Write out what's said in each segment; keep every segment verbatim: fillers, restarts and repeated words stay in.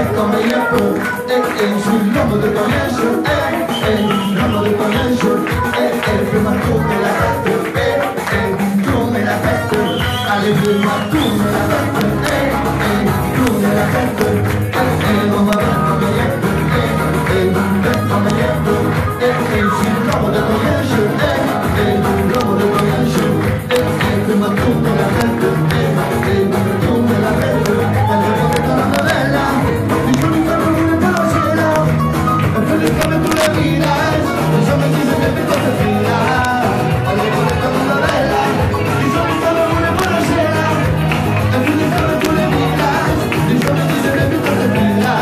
comme il peut. Eh, eh, je suis l'homme de ton linge. Eh, eh, l'homme de ton linge. Eh, eh, fais-moi tourner la tête. Eh, eh, tourner la tête. Allez, fais-moi tourner la tête. Eh, eh, tourner la tête. Eh, eh, on va voir comme il peut. Eh, eh, comme il peut. Eh, eh, je suis l'homme de ton linge. Eh, eh, l'homme de ton linge. Eh, eh, fais-moi tourner la tête. Eh, eh, tourner la tête. Elle répond dans la novella. Y yo nunca me voy a conocerla. Enfrentame tú la miras. Ella me dice que me toca fila. Elle répond dans la novella. Y yo nunca me voy a conocerla. Enfrentame tú la miras. Ella me dice que me toca fila.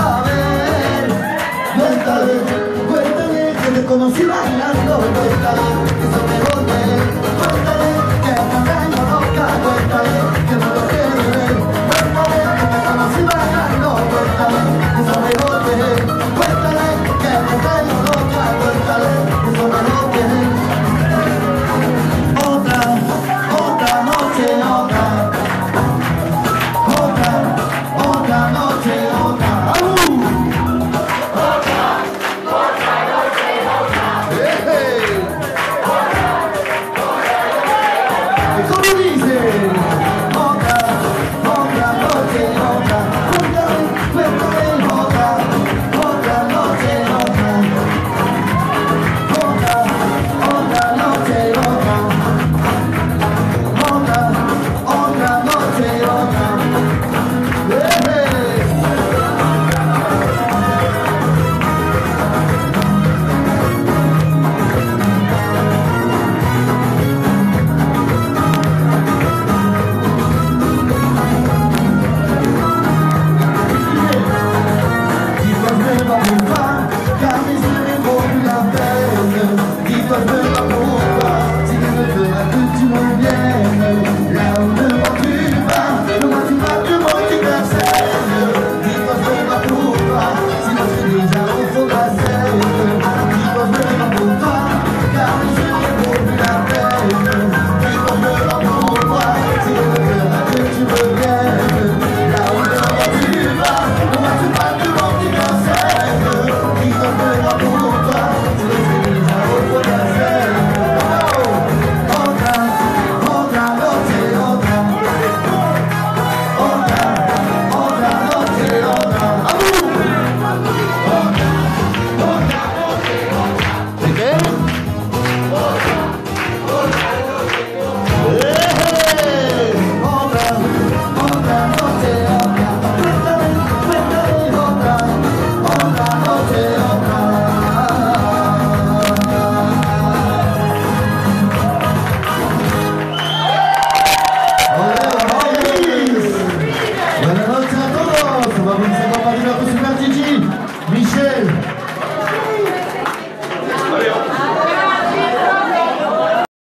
Conocí bailando,